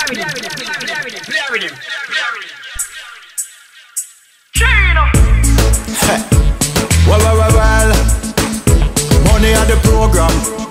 Well. Money at the program.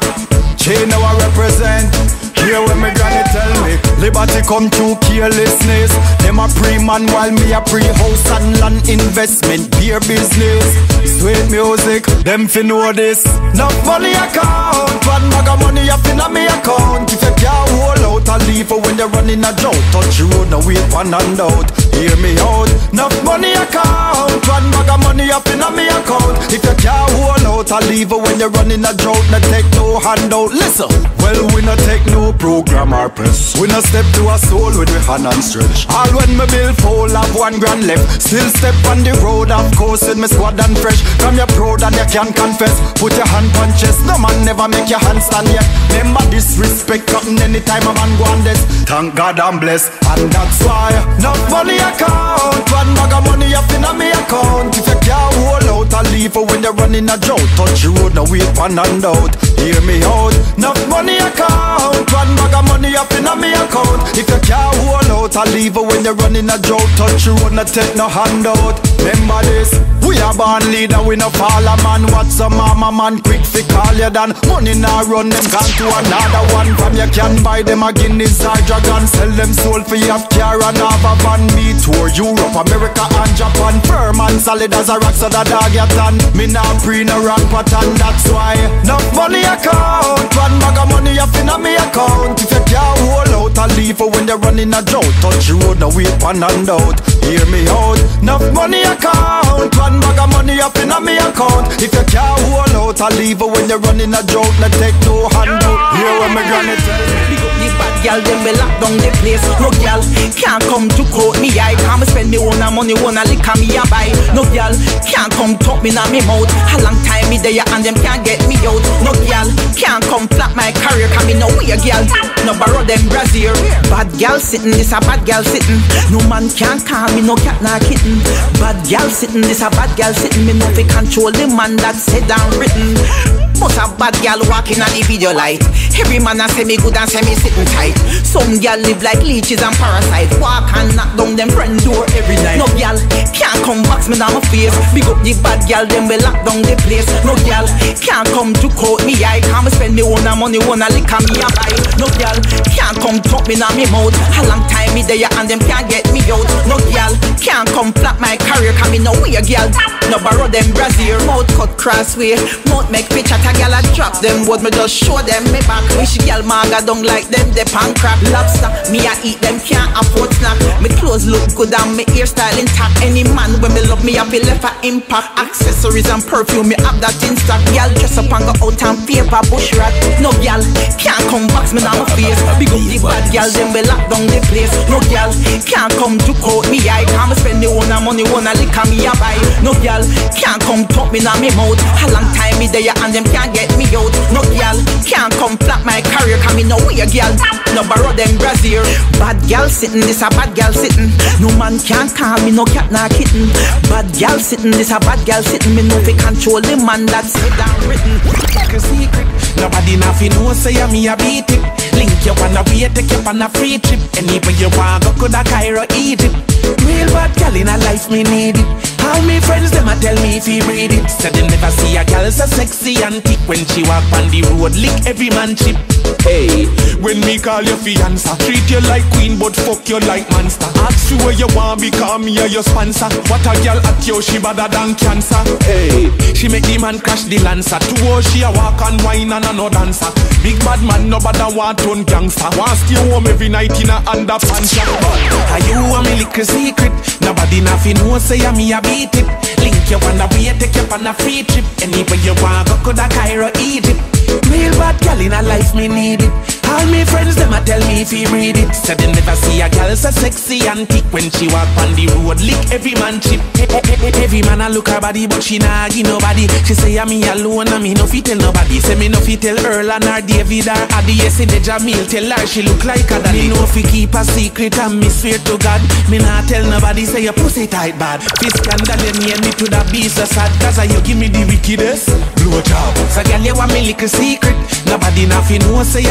Chain now I represent. Hear when me granny tell me liberty come through carelessness. Them a pre-man while me a pre-house and land investment. Beer business, sweet music, them fi know this. Enough money account, one bag of money up in a me account. If you can't hold out, I'll leave for when you're running a drought. Touch the road, no wait one hand out. Hear me out. Enough money account, one bag of money up in a me account. If you can't hold out, I'll leave for when you're running a drought. No take no handout. Listen, well we no take no program or press. We no step to a soul with we hand and stretch. All when me bill full have 1 grand left. Still step on the road, of course with me squad and fresh. Come you proud and you can confess. Put your hand on chest, no man never make your hand stand yet. Remember disrespect cutting anytime a man go on this. Thank God I'm blessed, and that's why enough money account, one bag of money up in a me account. If you can't hold out, I'll leave for when you're running a drought. Touch the road, no wait one hand out. Hear me out. Enough money account, one bag of money up in a me account. If you can't hold out, I'll leave it when you're running a drought. Touch you wanna take no handout. Remember this, we a born leader, we no follow man. What's a mama man, quick fi call you done. Money now run them gone to another one. From you can buy them a Guinness or Dragon. Sell them soul for you have car and have a van. Me tour Europe, America and Japan. Firm and solid as a rock, so the dog you tan. Me now pre no wrong pattern, that's why enough money account, one bag of money up in a me account. If you can't hold out, I'll leave for when you're running a drought. Touch the road, no wait one hand out. Hear me out. Enough money account, one bag of money up in a me account. If you can't hold out, I'll leave for when you're running a drought. No take no handout. Hear what me granny tell me. Big up the bad gal, them we lock down the place. No gal can't come to court me eye. Can't spend me own money, wanna lick me a buy. No gal can't come talk me na me mouth. A long time me there and them can't get me out. No gal can't come flat my career. Can me no way a gal, no borrow them brazier. Bad gal sitting, this a bad gal sitting. No man can't call me no cat na kitten. Bad gal sitting, this a bad gal sitting. Me no fi control the man that said and written. But a bad gal walking on the video light. Every man a say me good and say me sitting tight. Some gal live like leeches and parasites. Walk and knock down them friend door every night. No gal can't come box me down my face. Big up the bad gal, them we lock down the place. No gal can't come to court me eye. Can't spend me own money, wanna lick me a buy. No gal can't come talk me down me mouth. A long time me there and them can't get me out. No gal can't come flat my career. Can me no way a gal, no borrow them brazier. Mouth cut crossway, mouth make picture. A gal a drop them wood, me just show them me back. Wish gal maga down like them, they pan crap. Lobster, me a eat them, can't afford snack. Me clothes look good and me hairstyle intact. Any man when me love me, I feel left a impact. Accessories and perfume, me have that in stock. Gal dress up and go out and paper bush rat. No gal can't come box me down my face. Big up the bad gal, them we lock down the place. No gal can't come to court me eye. Can't spend me own money, wanna lick me a buy. No gal can't come talk me down me mouth. A long time me there and them can't get me out. No gal can't come flat my career. Can me no way a gal, no borrow them brazier. Bad gal sitting, this a bad gal sitting. No man can't call me no cat na kitten. Bad gal sitting, this a bad gal sitting. Me no fi control the man that's said and written. Like a secret, nobody nothing know say me a beat it. Link you on a way, take you on a free trip. Anywhere you want go, coulda Cairo, Egypt. Real bad gal in a life me need it. All me friends them a tell me if he read it. Said they never see a gal so sexy and thick. When she walk on the road, lick every man chip. Hey, when me call you fiance, treat you like queen but fuck you like monster. Ask you where you want become me or your sponsor. What a gal at you, she better than cancer. Hey, she make the man crash the Lancer. To her she a walk and wine and a no dancer. Big bad man no bother want turn gangster. Want stay home every night in a underpants. Are you a me little secret? Nobody nothing know say me a beat it. Link you on the way, take you on a free trip. Anywhere you want go, coulda Cairo, Egypt. Real bad gal in a life me need it. All me friends them a tell me if he read it. Said they never see a gal so sexy and thick. When she walk on the road, lick every man chip. Every man a look her body but she nah give nobody. She say me alone and me no fit tell nobody. Say me no fit tell Earl and her David or Addy. Yes in the Jamil tell her she look like a daddy. Me no fi keep a secret and me swear to God. Me nah tell nobody say your pussy tight bad. This scandal you near me to the beast so sad. Cause you give me the wickedest blow job. So girl you want me little secret. Nobody nothing know say me a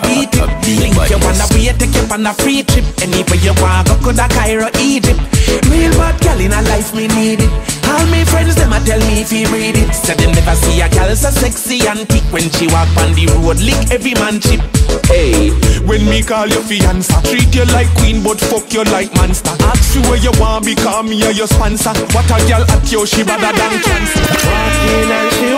beat it. Link you on the way, take you on a free trip. Anywhere you want, go coulda Cairo, Egypt. Real bad gal in a life, me need it. All my friends, them a tell me if he read it. Said they never see a gal so sexy and thick. When she walk on the road, lick every man chip. Hey, when me call you fiance, treat you like queen but fuck you like monster. Ask you where you want, because me a your sponsor. What a gal at you, she better than cancer. Walking and she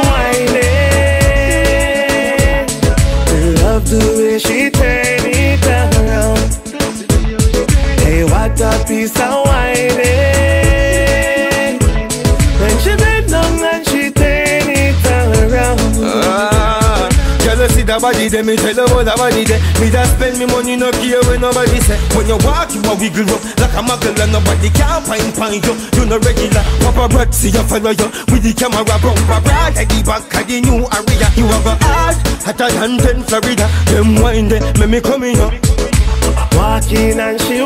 whining, love the way she turn it around. Hey, what a piece of whining. When she bend down and she turn it around. Girl, you see that body there, me tell you about that body there. Me that spend me money, no care when nobody say. When you walk, you a wiggle up like a muggle and nobody can find you. You no regular, Papa Brad see you follow you with the camera bumper right at the back of the new area. You have a heart hotter than 10 Florida. Them wine there, make me come in up. Walking and she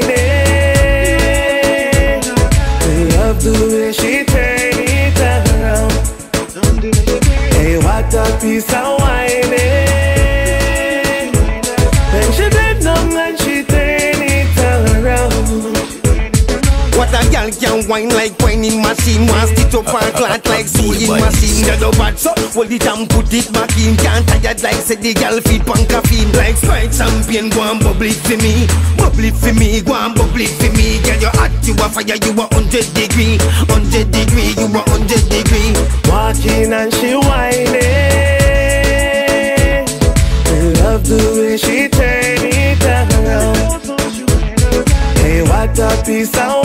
whining, love the way she turn it around. Hey, what a piece of whining. When she bend down and she turn it around. What a girl can whine like whining machine. Want stitch up and clot like sewing machine. Get up bad so hold it and put it back in. Can't tired like say the girl feed pan caffeine. Like Sprite champagne, go and bubble it for me. Bubble it for me, go and bubble it for me. Girl you hot, you a fire, you a 100 degree. 100 degree, you a 100 degree. Walking and she whining, love the way she turn it around. Hey, what a piece of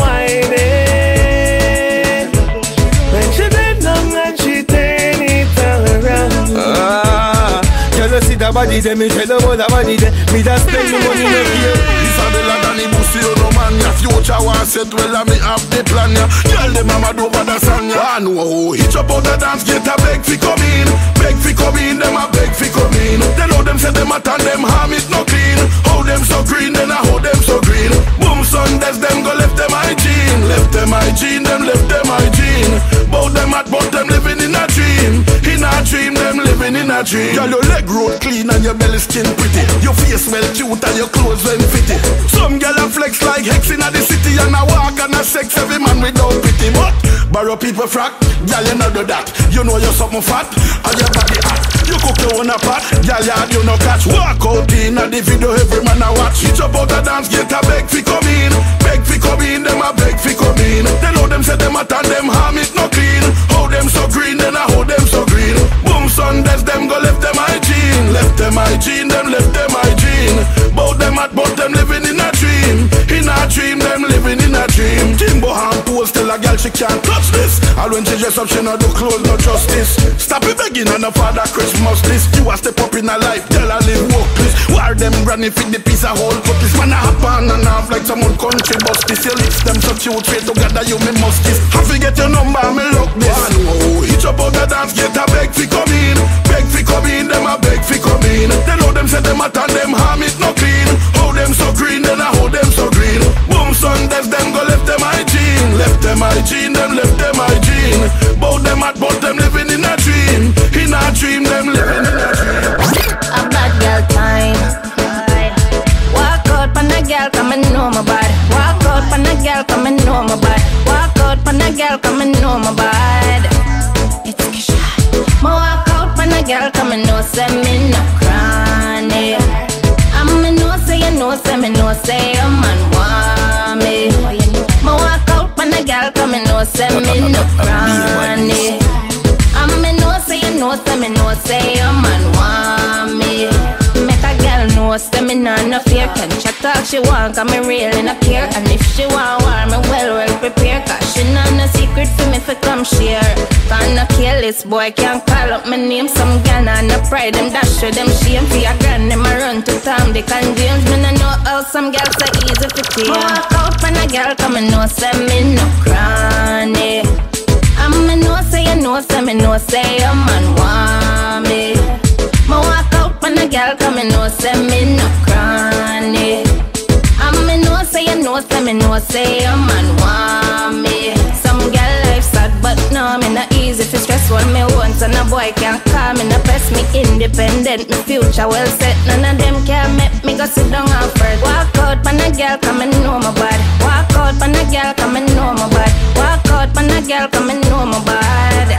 whining. When she bend down and she turn it around. Girl, you see that body there, me tell you about that body there. Me that spend me money no fear. Isabella Danny Bussy, you no man. Your future was set well and me have the plan. Girl, the mama do over the song. I know hitch up out the dance gate a beg fi come in. Beg fi come in, them a beg fi come in. They know them say them a tan, them harm it no clean. How them so green, then I how them so green. Boom Sundays, them go left them hygiene. Left them hygiene, them left them hygiene. Bout them at bout them living in a dream. In a dream, them living in a dream. Girl, your leg road clean and your belly skin pretty. Your face well cute and your clothes well fitted. Some girl a flex like Hex in the city and a walk and a sex every man without pity. But borrow people frack, girl you know do that. You know you're something fat and your body hot. You cook your own a pot, girl you no catch. Walk out in the video every man a watch. Hitch up out the dance gate a beg fi come in. Beg fi come in, them a beg fi come in. They know them say them a tan, them harm it no clean. How them so green, then I how them so green. Boom Sundays, them go left them hygiene. Left them hygiene, them left them hygiene. Bout them at bout them living in a dream. In a dream, them living in a dream. Timbo hand pose, tell a girl she can't touch this. All when she dress up, she no do clothes, no justice. Stop it begging on the father Christmas list. You a step up in a life, tell her live workless. War them granny fit the piece of whole cut this. Man a hop on and off like some old country bus. This your lips, them so cute, straight together you me must kiss. Have to get your number, me look this. One oh, hitch up out the dance, get a beg fi come in. Beg fi come in, them a beg fi come in. They know them say them a tan, them harm it no clean. How them so green, then I how them so green. Boom Sundays, them go left them hygiene. Left them hygiene, them left them hygiene. Bout them at bout them living in a dream. In a dream, them living in a dream. A bad girl time. Walk out pan a girl, come and know my bad. Walk out pan a girl, come and know my bad. Walk out pan a girl, come and know my bad. It's Kesha. Ma walk out pan a girl, come and know say me no cranny. I'm a know say you know say me know say a man want me. Ma walk out pan a girl, come and know say me no cranny. I'm a know say you know say me know say a man want me. Make a girl know say me nah no fear. Can she talk she want, cause me real in a care. And if she want war, me well prepare. Cause she nah no secret for me to come share. Cause no careless boy can't call up my name. Some girl nah no pride, them dash show them shame. For your grand, them a run to Tom, Dick and James. Me nah know how some girls so easy to tame. Walk out when a girl come and know say me no cranny. I'm a know say you know say me know say a man want me. Ma walk out when a girl come and know say me no cranny. I'm a know say you know say me know say a man want me. Some girl life sad but no me not easy. If you stress what me want and a boy boy can't call me, no press me independent. My future well set, none of them can make me go sit down and fret. Walk out, man, a girl come and know my bad. Walk out, man, a girl come and know my bad. Walk out, man, a girl come and know my bad.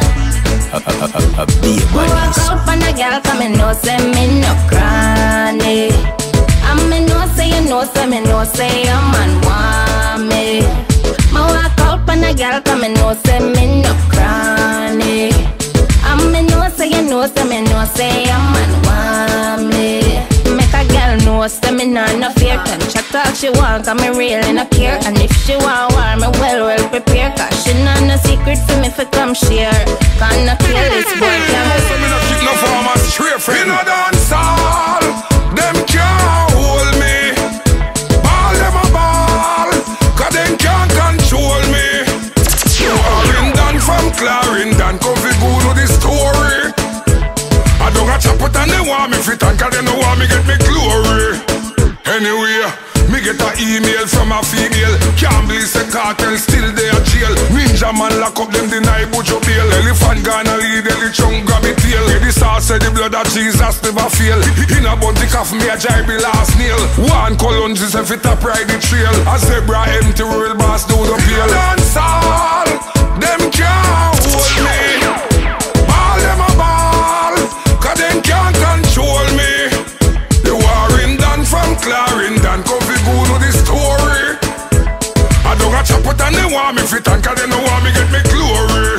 Walk out, man, a girl come and know say me no cranny. I me know say you know say me know say a man want me. Ma walk out, man, a girl come and know say me no cranny. I me know say you know say me know say a man want me. Make a girl know say me nah no fear. Can she talk she want, cause me really no care. And if she want war, me well prepare. Cause she nah no secret for me fi come share. Can no kill this boy can't. So me no kick no farmer straight from. Me no dance all, them can't hold me. Ball them a ball, cause them can't control me. Clarendon from Clarendon, come fi go to the story. I don't got chop it and they want me fit and cause they don't want me get me glory. Anyway, me get a email from a female. Can't believe the cartel still there jail. Ninja man lock up them deny Bujo bail. Elephant gonna lead, Elichung grab it tail. The sauce said the blood of Jesus never fail. In a bunty calf me a jibe last nail. One colonges if it a pride the trail. A zebra empty royal boss do the pale. Dance all, them can't hold me. All them a ball, cause them can't control me. The Warrington from Clarendon, come fi go to the story. I don't got chop it and they want me fit and cause they don't want me get me glory.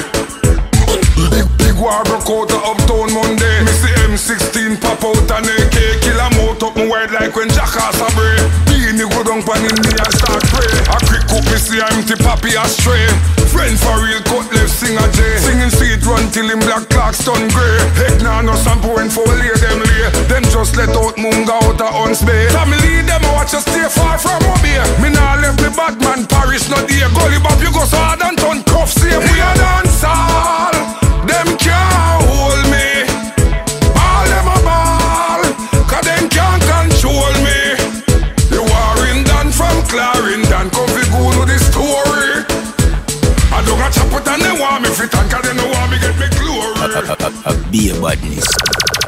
Big war broke out of Uptown Monday. Me see M16 pop out and AK kill a mouth up my wide like when jackass a bray. Beanie go down pan in me and start pray. A quick cook me see empty papi astray. Friend for real cut left sing a J. Singing sweet run till him black clocks turn grey. Heck nah no sample when for lay them lay. Them just let out Munga out of Hunts Bay. Family them a watch us stay far from Mobile. Me nah left me bad man Paris no dear. Gully Bob you go so hard and turn cuff same. We a dance all, them can't hold me. All them a ball, cause them can't control me. The Warrington from Clarendon, come fi go to the story. I don't got chop it and they want me fit and cause they don't want me get me glory. Be a badness.